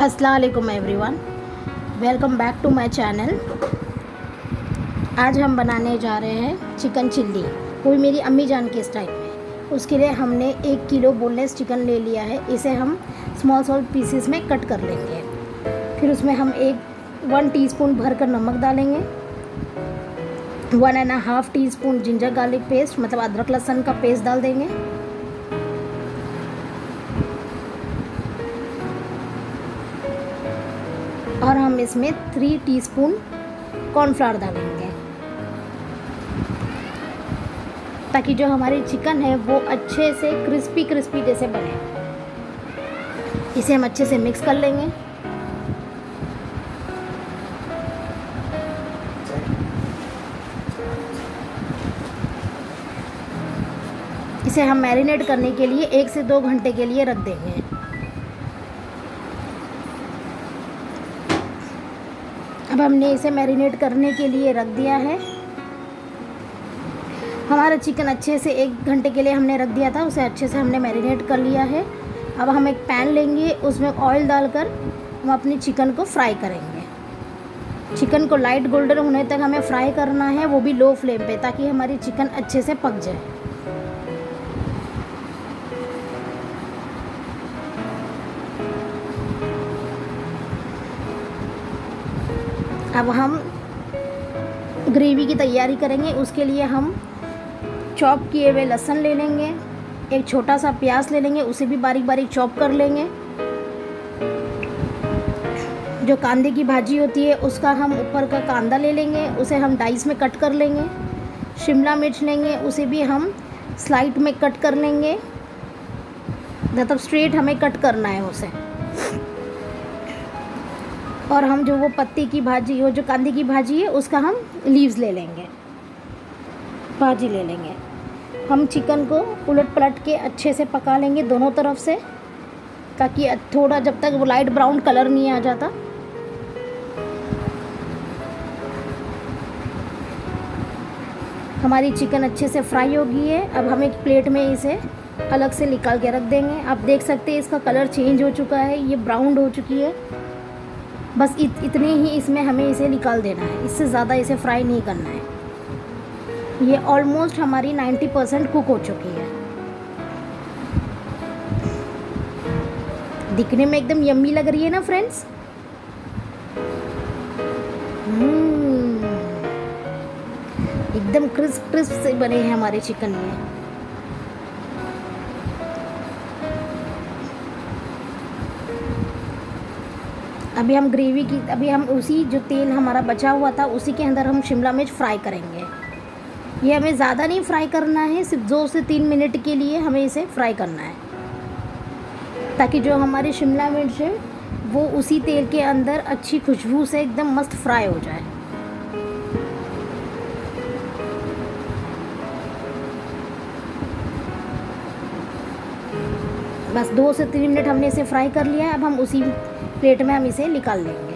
अस्सलाम वालेकुम everyone, welcome back to my channel. आज हम बनाने जा रहे हैं चिकन चिल्ली, वो भी मेरी अम्मी जान के स्टाइल में। उसके लिए हमने 1 किलो बोनलेस चिकन ले लिया है। इसे हम स्मॉल पीसेस में कट कर लेंगे। फिर उसमें हम 1 टीस्पून भर कर नमक डालेंगे, 1.5 टीस्पून जिंजर गार्लिक पेस्ट मतलब अदरक लहसुन का पेस्ट डाल देंगे। और हम इसमें 3 टीस्पून कॉर्नफ्लावर डालेंगे ताकि जो हमारी चिकन है वो अच्छे से क्रिस्पी जैसे बने। इसे हम अच्छे से मिक्स कर लेंगे। इसे हम मैरिनेट करने के लिए 1 से 2 घंटे के लिए रख देंगे। अब हमने इसे मैरिनेट करने के लिए रख दिया है। हमारा चिकन अच्छे से 1 घंटे के लिए हमने रख दिया था, उसे अच्छे से हमने मैरिनेट कर लिया है। अब हम एक पैन लेंगे, उसमें ऑयल डालकर हम अपनी चिकन को फ्राई करेंगे। चिकन को लाइट गोल्डन होने तक हमें फ्राई करना है, वो भी लो फ्लेम पे, ताकि हमारी चिकन अच्छे से पक जाए। अब हम ग्रेवी की तैयारी करेंगे। उसके लिए हम चॉप किए हुए लहसुन ले लेंगे, एक छोटा सा प्याज ले लेंगे, उसे भी बारीक बारीक चॉप कर लेंगे। जो कांदे की भाजी होती है उसका हम ऊपर का कांदा ले लेंगे, उसे हम डाइस में कट कर लेंगे। शिमला मिर्च लेंगे, उसे भी हम स्लाइड में कट कर लेंगे, मतलब स्ट्रेट हमें कट करना है उसे। और हम जो वो पत्ती की भाजी, वो जो कांदे की भाजी है उसका हम लीव्स ले लेंगे, भाजी ले लेंगे। हम चिकन को उलट पलट के अच्छे से पका लेंगे दोनों तरफ से, ताकि थोड़ा जब तक वो लाइट ब्राउन कलर नहीं आ जाता। हमारी चिकन अच्छे से फ्राई हो गई है। अब हम एक प्लेट में इसे अलग से निकाल के रख देंगे। आप देख सकते हैं इसका कलर चेंज हो चुका है, ये ब्राउन हो चुकी है। बस इतने ही इसमें हमें इसे निकाल देना है, इससे ज़्यादा इसे फ्राई नहीं करना है। ये ऑलमोस्ट हमारी 90% कुक हो चुकी है। दिखने में एकदम यम्मी लग रही है ना फ्रेंड्स। एकदम क्रिस्प से बने हैं हमारे चिकन में। अभी हम उसी जो तेल हमारा बचा हुआ था उसी के अंदर हम शिमला मिर्च फ्राई करेंगे। ये हमें ज़्यादा नहीं फ्राई करना है, सिर्फ 2 से 3 मिनट के लिए हमें इसे फ्राई करना है, ताकि जो हमारी शिमला मिर्च है वो उसी तेल के अंदर अच्छी खुशबू से एकदम मस्त फ्राई हो जाए। बस 2 से 3 मिनट हमने इसे फ्राई कर लिया है। अब हम उसी प्लेट में हम इसे निकाल लेंगे।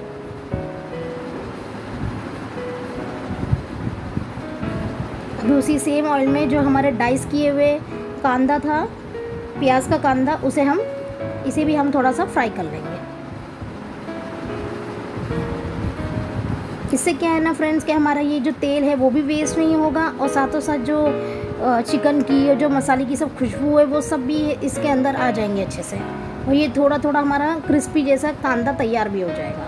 अभी उसी सेम ऑयल में जो हमारे डाइस किए हुए कांदा था, प्याज का कांदा, इसे भी हम थोड़ा सा फ्राई कर लेंगे। इससे क्या है ना फ्रेंड्स कि हमारा ये जो तेल है वो भी वेस्ट नहीं होगा, और साथों साथ जो चिकन की जो मसाले की सब खुशबू है वो सब भी इसके अंदर आ जाएंगे अच्छे से, और ये थोड़ा थोड़ा हमारा क्रिस्पी जैसा कांदा तैयार भी हो जाएगा।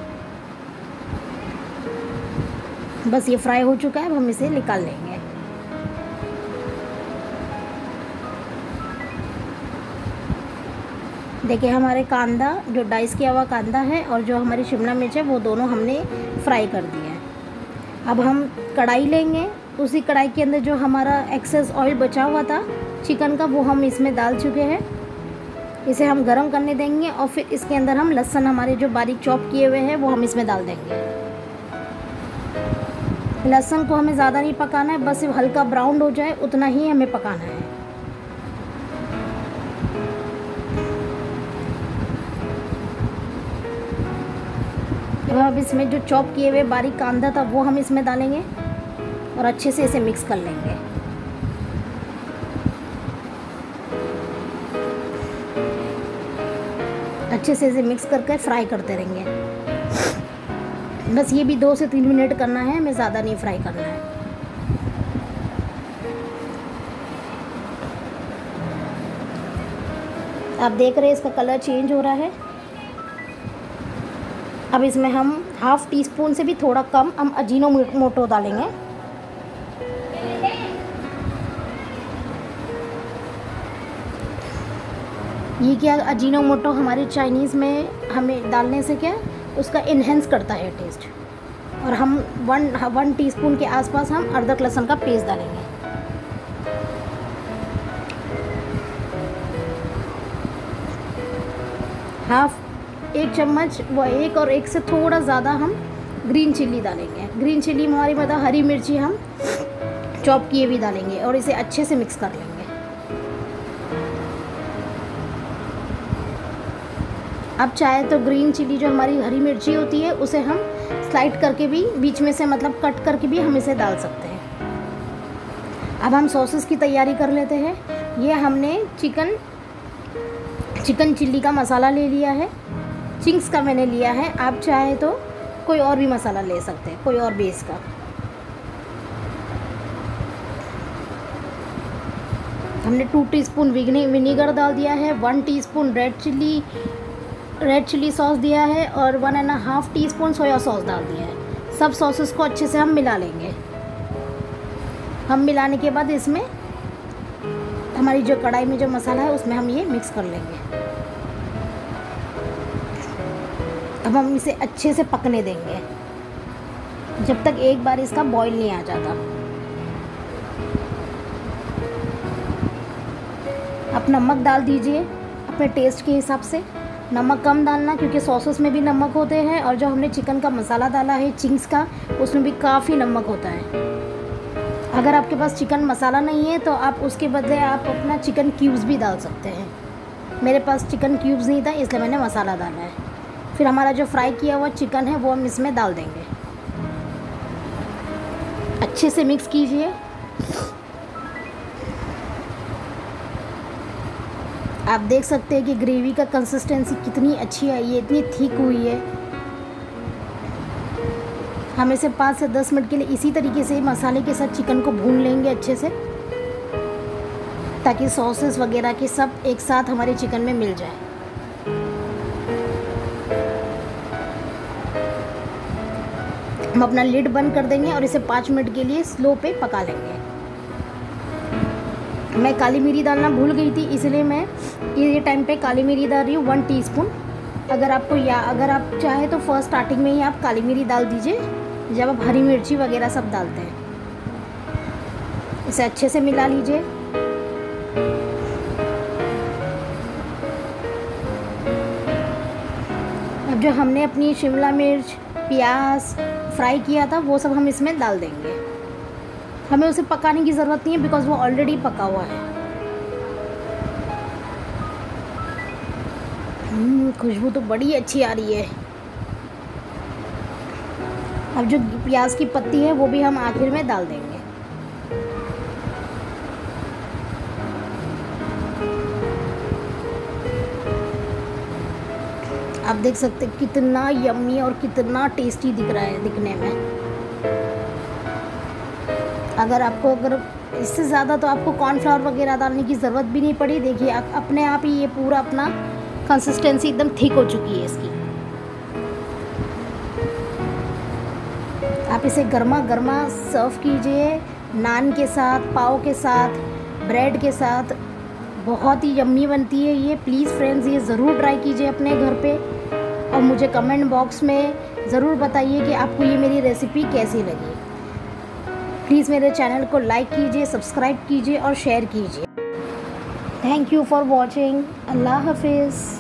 बस ये फ्राई हो चुका है, अब हम इसे निकाल लेंगे। देखिए हमारे कांदा, जो डाइस किया हुआ कांदा है और जो हमारी शिमला मिर्च है, वो दोनों हमने फ्राई कर दिया है। अब हम कढ़ाई लेंगे, उसी कढ़ाई के अंदर जो हमारा एक्सेस ऑयल बचा हुआ था चिकन का, वो हम इसमें डाल चुके हैं। इसे हम गरम करने देंगे, और फिर इसके अंदर हम लहसुन हमारे जो बारीक चॉप किए हुए हैं वो हम इसमें डाल देंगे। लहसुन को हमें ज़्यादा नहीं पकाना है, बस हल्का ब्राउन हो जाए उतना ही हमें पकाना है। अब इसमें जो चॉप किए हुए बारीक कांदा था वो हम इसमें डालेंगे और अच्छे से इसे मिक्स कर लेंगे। अच्छे से इसे मिक्स करके फ्राई करते रहेंगे। बस ये भी 2 से 3 मिनट करना है, हमें ज़्यादा नहीं फ्राई करना है। आप देख रहे हैं इसका कलर चेंज हो रहा है। अब इसमें हम हाफ़ टी स्पून से भी थोड़ा कम हम अजीनोमोटो डालेंगे। ये क्या, अजीनोमोटो हमारे चाइनीज़ में हमें डालने से क्या उसका इन्हेंस करता है टेस्ट। और हम 1 टीस्पून के आसपास हम अदरक लहसुन का पेस्ट डालेंगे। एक चम्मच व 1 और 1 से थोड़ा ज़्यादा हम ग्रीन चिल्ली डालेंगे। ग्रीन चिल्ली हमारी मतलब हरी मिर्ची हम चॉप किए भी डालेंगे और इसे अच्छे से मिक्स कर लेंगे। अब चाहे तो ग्रीन चिल्ली जो हमारी हरी मिर्ची होती है उसे हम स्लाइड करके भी बीच में से मतलब कट करके भी हम इसे डाल सकते हैं। अब हम सॉसेस की तैयारी कर लेते हैं। ये हमने चिकन चिल्ली का मसाला ले लिया है, चिंग्स का मैंने लिया है। आप चाहे तो कोई और भी मसाला ले सकते हैं, कोई और बेस का। हमने 2 टीस्पून विनीगर डाल दिया है, 1 टीस्पून रेड चिल्ली सॉस दिया है और 1.5 टीस्पून सोया सॉस डाल दिया है। सब सॉसेस को अच्छे से हम मिला लेंगे। हम मिलाने के बाद इसमें हमारी जो कढ़ाई में जो मसाला है उसमें हम ये मिक्स कर लेंगे। अब हम इसे अच्छे से पकने देंगे जब तक एक बार इसका बॉईल नहीं आ जाता। आप नमक डाल दीजिए अपने टेस्ट के हिसाब से। नमक कम डालना क्योंकि सॉसेस में भी नमक होते हैं और जो हमने चिकन का मसाला डाला है चिंग्स का उसमें भी काफ़ी नमक होता है। अगर आपके पास चिकन मसाला नहीं है तो आप उसके बदले आप अपना चिकन क्यूब्स भी डाल सकते हैं। मेरे पास चिकन क्यूब्स नहीं था इसलिए मैंने मसाला डाला है। फिर हमारा जो फ्राई किया हुआ चिकन है वो हम इसमें डाल देंगे। अच्छे से मिक्स कीजिए। आप देख सकते हैं कि ग्रेवी का कंसिस्टेंसी कितनी अच्छी आई है, इतनी थिक हुई है। हम इसे 5 से 10 मिनट के लिए इसी तरीके से मसाले के साथ चिकन को भून लेंगे अच्छे से, ताकि सॉसेस वगैरह के सब एक साथ हमारे चिकन में मिल जाए। हम अपना लिड बंद कर देंगे और इसे 5 मिनट के लिए स्लो पे पका लेंगे। मैं काली मिरी डालना भूल गई थी इसलिए मैं ये टाइम पे काली मिरी डाल रही हूँ 1 टीस्पून। अगर आप चाहे तो फर्स्ट स्टार्टिंग में ही आप काली मिरी डाल दीजिए जब आप हरी मिर्ची वगैरह सब डालते हैं। इसे अच्छे से मिला लीजिए। अब जो हमने अपनी शिमला मिर्च प्याज फ्राई किया था वो सब हम इसमें डाल देंगे। हमें उसे पकाने की ज़रूरत नहीं है बिकॉज़ वो ऑलरेडी पका हुआ है। खुशबू तो बड़ी अच्छी आ रही है। अब जो प्याज की पत्ती है वो भी हम आखिर में डाल देंगे। आप देख सकते हैं कितना यम्मी और कितना टेस्टी दिख रहा है दिखने में। अगर इससे ज़्यादा तो आपको कॉर्नफ्लावर वगैरह डालने की ज़रूरत भी नहीं पड़ी। देखिए अपने आप ही ये पूरा अपना कंसिस्टेंसी एकदम थिक हो चुकी है इसकी। आप इसे गर्मा गर्मा सर्व कीजिए नान के साथ, पाव के साथ, ब्रेड के साथ। बहुत ही यम्मी बनती है ये। प्लीज़ फ्रेंड्स ये ज़रूर ट्राई कीजिए अपने घर पे और मुझे कमेंट बॉक्स में ज़रूर बताइए कि आपको ये मेरी रेसिपी कैसी लगी। प्लीज़ मेरे चैनल को लाइक कीजिए, सब्सक्राइब कीजिए और शेयर कीजिए। Thank you for watching. अल्लाह हाफिज़।